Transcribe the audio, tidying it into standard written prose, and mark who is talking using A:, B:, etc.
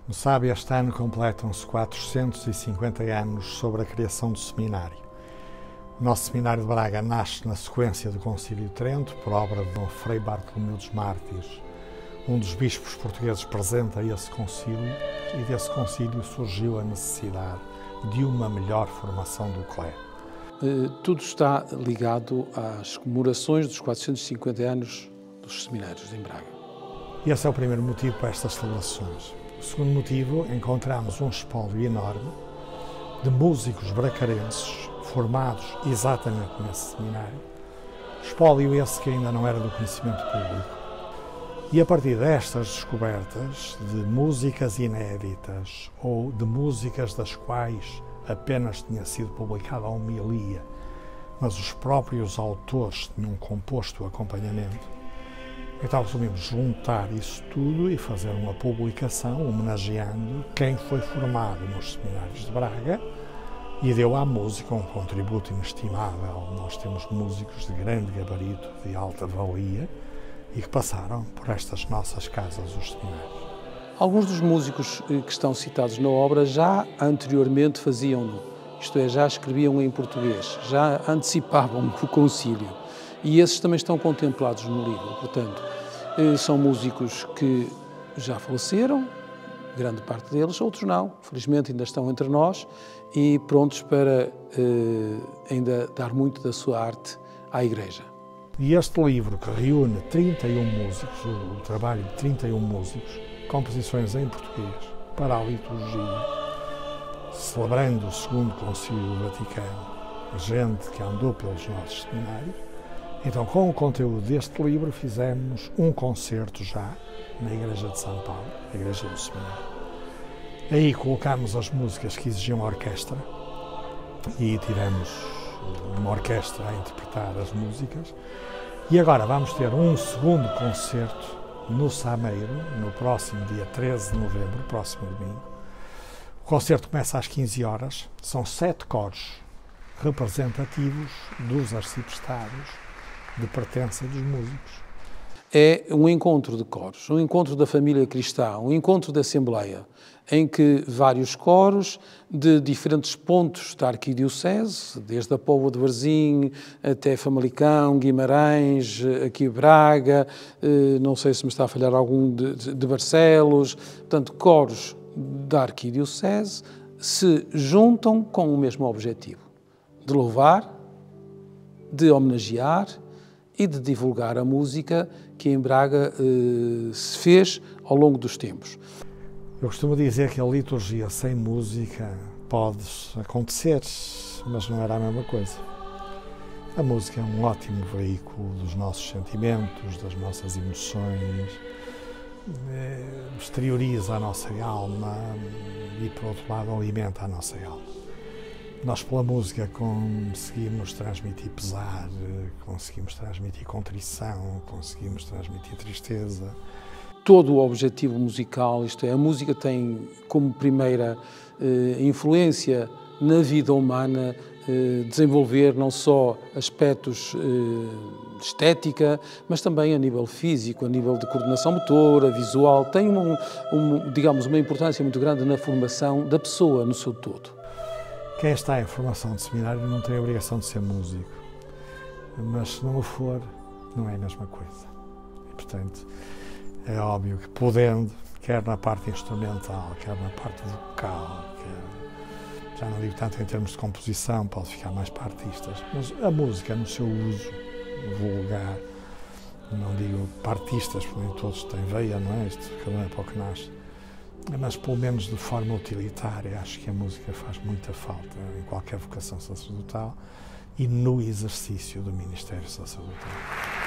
A: No SAB, este ano completam-se 450 anos sobre a criação do seminário. O nosso seminário de Braga nasce na sequência do Concílio de Trento, por obra de Dom Frei Bartolomeu dos Mártires, um dos bispos portugueses presente a esse concílio, e desse concílio surgiu a necessidade de uma melhor formação do clero.
B: Tudo está ligado às comemorações dos 450 anos dos seminários em Braga.
A: Esse é o primeiro motivo para estas celebrações. O segundo motivo, encontramos um espólio enorme de músicos bracarenses formados exatamente nesse seminário, espólio esse que ainda não era do conhecimento público. E a partir destas descobertas de músicas inéditas ou de músicas das quais apenas tinha sido publicada a homilia, mas os próprios autores tinham composto o acompanhamento, então resolvemos juntar isso tudo e fazer uma publicação homenageando quem foi formado nos seminários de Braga e deu à música um contributo inestimável. Nós temos músicos de grande gabarito, de alta valia, e que passaram por estas nossas casas, os seminários.
B: Alguns dos músicos que estão citados na obra já anteriormente faziam-no, isto é, já escreviam em português, já antecipavam o concílio, e esses também estão contemplados no livro. Portanto, são músicos que já faleceram, grande parte deles, outros não, felizmente ainda estão entre nós e prontos para ainda dar muito da sua arte à Igreja.
A: E este livro, que reúne 31 músicos, o trabalho de 31 músicos, composições em português, para a liturgia, celebrando o Segundo Concílio Vaticano, gente que andou pelos nossos seminários. Então, com o conteúdo deste livro, fizemos um concerto já na Igreja de São Paulo, a Igreja do Seminário. Aí colocámos as músicas que exigiam orquestra e tivemos uma orquestra a interpretar as músicas. E agora vamos ter um segundo concerto no Sameiro, no próximo dia 13 de novembro, próximo domingo. O concerto começa às 15 horas, são 7 coros representativos dos arciprestados de pertença dos músicos.
B: É um encontro de coros, um encontro da família cristã, um encontro da Assembleia, em que vários coros de diferentes pontos da Arquidiocese, desde a Póvoa de Varzim até Famalicão, Guimarães, aqui Braga, não sei se me está a falhar algum de Barcelos, portanto, coros da Arquidiocese se juntam com o mesmo objetivo, de louvar, de homenagear e de divulgar a música que em Braga se fez ao longo dos tempos.
A: Eu costumo dizer que a liturgia sem música pode acontecer, mas não era a mesma coisa. A música é um ótimo veículo dos nossos sentimentos, das nossas emoções, exterioriza a nossa alma e, por outro lado, alimenta a nossa alma. Nós, pela música, conseguimos transmitir pesar, conseguimos transmitir contrição, conseguimos transmitir tristeza.
B: Todo o objetivo musical, isto é, a música tem como primeira influência na vida humana desenvolver não só aspectos de estética, mas também a nível físico, a nível de coordenação motora, visual, tem digamos, uma importância muito grande na formação da pessoa no seu todo.
A: Quem está em formação de seminário não tem a obrigação de ser músico, mas se não o for, não é a mesma coisa. E, portanto, é óbvio que podendo, quer na parte instrumental, quer na parte vocal, já não digo tanto em termos de composição, pode ficar mais para artistas, mas a música no seu uso vulgar, não digo para artistas, porque nem todos têm veia, não é? Isto cada um é para o que nasce. Mas, pelo menos de forma utilitária, acho que a música faz muita falta em qualquer vocação sacerdotal e no exercício do ministério sacerdotal.